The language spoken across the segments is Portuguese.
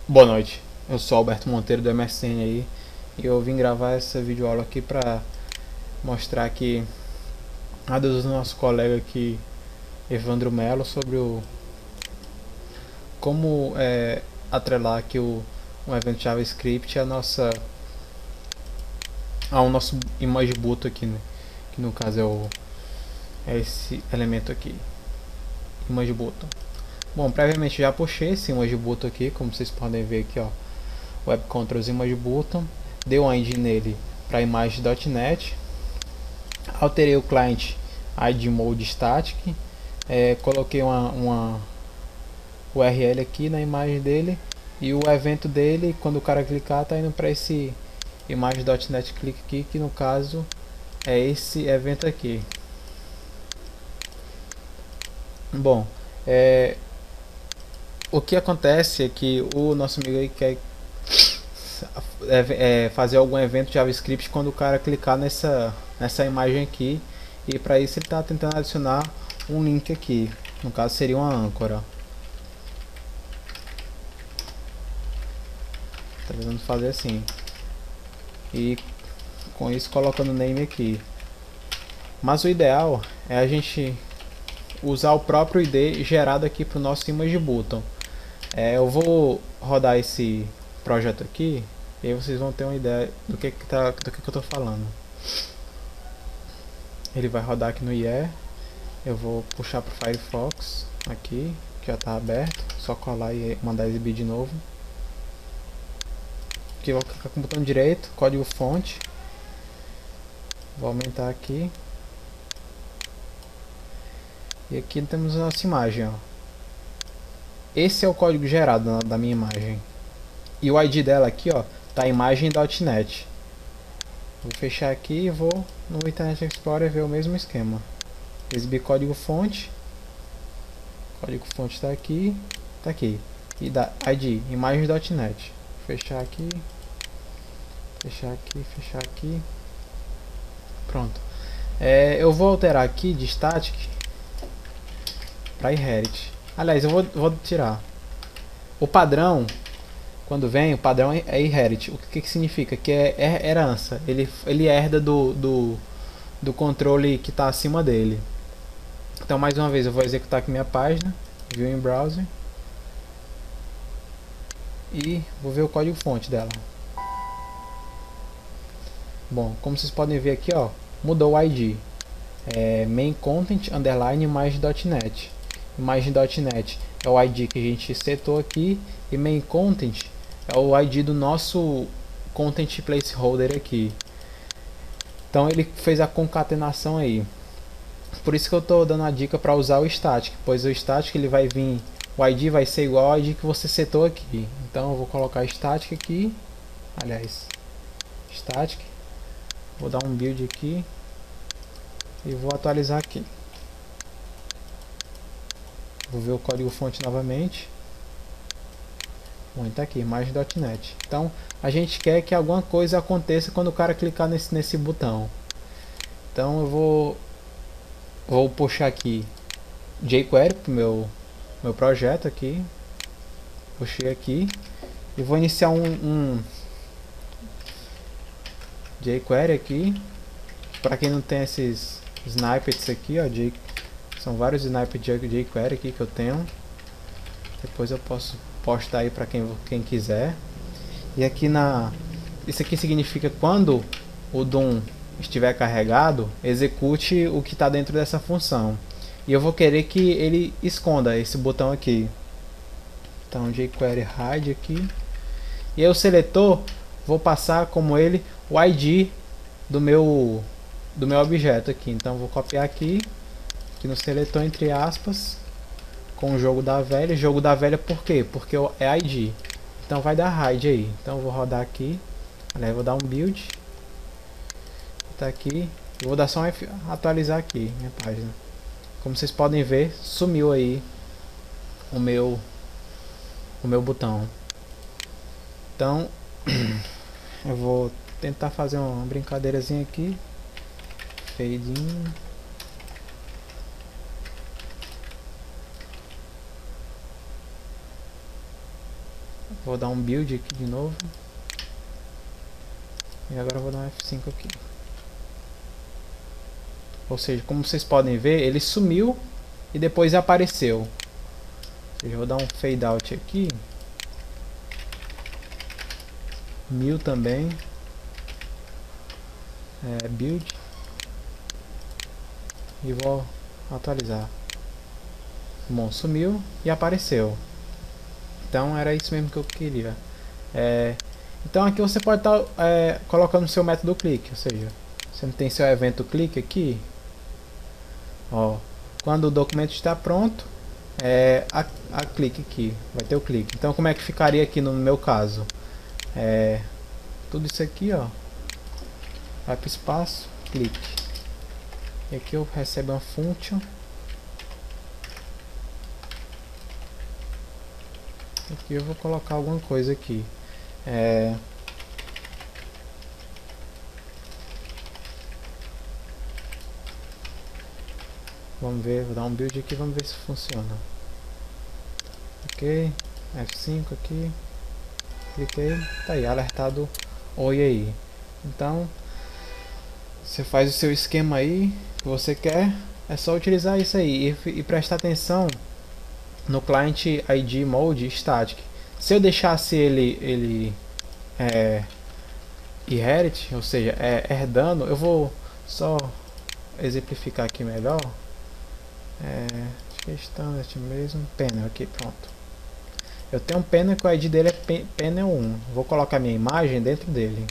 Boa noite, eu sou Alberto Monteiro do MSN aí e eu vim gravar essa videoaula aqui para mostrar aqui a do nosso colega aqui, Evandro Melo, sobre o como atrelar aqui um evento JavaScript ao nosso image button aqui, né? Que no caso é esse elemento aqui, image button. Bom, previamente já puxei esse image button aqui, como vocês podem ver aqui, ó, Web Controls Image Button, dei um ID nele para image.net, alterei o client ID Mode Static, coloquei uma URL aqui na imagem dele e o evento dele, quando o cara clicar, tá indo para esse image.net click aqui, que no caso é esse evento aqui. Bom, o que acontece é que o nosso amigo aí quer fazer algum evento JavaScript quando o cara clicar nessa imagem aqui, e para isso ele está tentando adicionar um link aqui, no caso seria uma âncora. Está tentando fazer assim, e com isso colocando o name aqui. Mas o ideal é a gente usar o próprio ID gerado aqui para o nosso image button. Eu vou rodar esse projeto aqui e aí vocês vão ter uma ideia do que eu estou falando. Ele vai rodar aqui no IE. Eu vou puxar para o Firefox aqui, que já está aberto. Só colar e mandar exibir de novo. Aqui vou clicar com o botão direito, código fonte. Vou aumentar aqui. E aqui temos a nossa imagem, ó. Esse é o código gerado da minha imagem. E o ID dela aqui, ó, tá imagem.net. Vou fechar aqui e vou no Internet Explorer ver o mesmo esquema. Exibir código fonte. Código fonte está aqui. Tá aqui. E da ID, imagem.net. Fechar aqui. Fechar aqui, fechar aqui. Pronto. Eu vou alterar aqui de static para inherit. Aliás, eu vou tirar. O padrão, quando vem, o padrão é inherit. O que significa? Que é herança. Ele herda do controle que está acima dele. Então, mais uma vez, eu vou executar aqui minha página. View em browser. E vou ver o código fonte dela. Bom, como vocês podem ver aqui, ó, mudou o ID. Main content underline image.net. Imagem.net é o ID que a gente setou aqui, e main content é o ID do nosso content placeholder aqui. Então ele fez a concatenação aí. Por isso que eu estou dando a dica para usar o static, pois o static ele vai vir, o ID vai ser igual ao ID que você setou aqui. Então eu vou colocar static aqui, aliás, static, vou dar um build aqui e vou atualizar aqui. Vou ver o código fonte novamente. Bom, está aqui, imagem.net. Então, a gente quer que alguma coisa aconteça quando o cara clicar nesse botão. Então, eu vou puxar aqui jQuery para o meu projeto aqui. Puxei aqui. E vou iniciar um jQuery aqui. Para quem não tem esses snippets aqui, ó, são vários snippets de jQuery aqui que eu tenho. Depois eu posso postar aí para quem quiser. E aqui isso aqui significa quando o DOM estiver carregado, execute o que está dentro dessa função. E eu vou querer que ele esconda esse botão aqui. Então jQuery hide aqui. E aí o seletor, vou passar como ele o ID do meu objeto aqui. Então vou copiar aqui no seletor, entre aspas, com o jogo da velha. Jogo da velha por quê? Porque é ID. Então vai dar hide aí. Então eu vou rodar aqui. Aliás, vou dar um build. Tá aqui. Eu vou dar só atualizar aqui minha página. Como vocês podem ver, sumiu aí o meu botão. Então eu vou tentar fazer uma brincadeirazinha aqui. Fade in. Vou dar um build aqui de novo. E agora eu vou dar um F5 aqui. Ou seja, como vocês podem ver, ele sumiu e depois apareceu. Ou seja, eu vou dar um fade out aqui. 1000 também. Build. E vou atualizar. Bom, sumiu e apareceu. Então era isso mesmo que eu queria. Então aqui você pode estar colocando o seu método clique, ou seja, você não tem seu evento clique aqui. Ó, quando o documento está pronto, a clique aqui, vai ter o clique. Então como é que ficaria aqui no meu caso? Tudo isso aqui, ó, vai para o espaço, clique. E aqui eu recebo uma function. Aqui eu vou colocar alguma coisa aqui. Vamos ver, vou dar um build aqui, vamos ver se funciona. Ok, F5 aqui, cliquei, tá aí, alertado oi aí. Então, você faz o seu esquema aí, que você quer, é só utilizar isso aí e prestar atenção no Client ID Mode Static. Se eu deixasse ele inherit, ou seja, herdando, eu vou só exemplificar aqui melhor. Acho que é standard mesmo, panel aqui, pronto. Eu tenho um panel que o ID dele é panel 1. Vou colocar minha imagem dentro dele.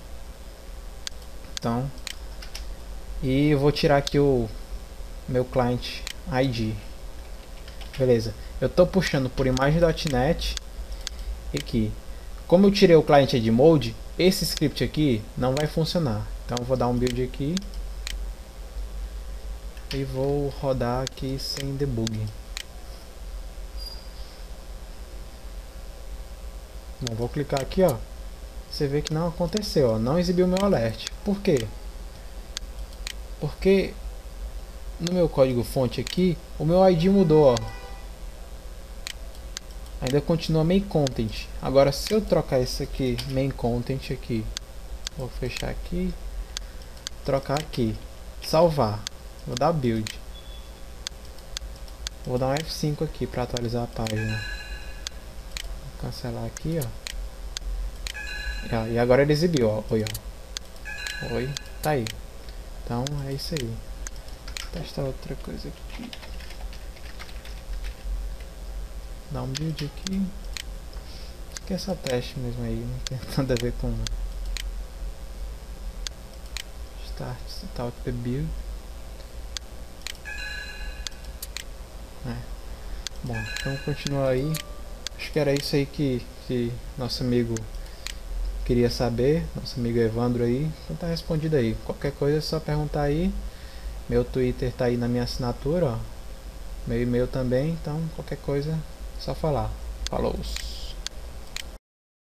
Então, e vou tirar aqui o meu client ID. Beleza. Eu estou puxando por imagem.net aqui. Como eu tirei o client ID mode, esse script aqui não vai funcionar. Então eu vou dar um build aqui e vou rodar aqui sem debug. Bom, vou clicar aqui, ó. Você vê que não aconteceu, ó, não exibiu meu alert. Por quê? Porque no meu código fonte aqui, o meu ID mudou, ó. Ainda continua main content. Agora se eu trocar isso aqui, main content aqui, vou fechar aqui, trocar aqui, salvar, vou dar build, vou dar um F5 aqui para atualizar a página, vou cancelar aqui, ó. E agora ele exibiu, ó. Oi, ó. Oi, tá aí. Então é isso aí. Vou testar outra coisa aqui. Dá um build aqui. Isso aqui é só teste mesmo aí, não tem nada a ver com start the build. Bom, então continua aí. Acho que era isso aí que nosso amigo queria saber, nosso amigo Evandro aí. Então tá respondido aí. Qualquer coisa é só perguntar aí. Meu Twitter tá aí na minha assinatura, ó. Meu e-mail também, então qualquer coisa é só falar. Falou!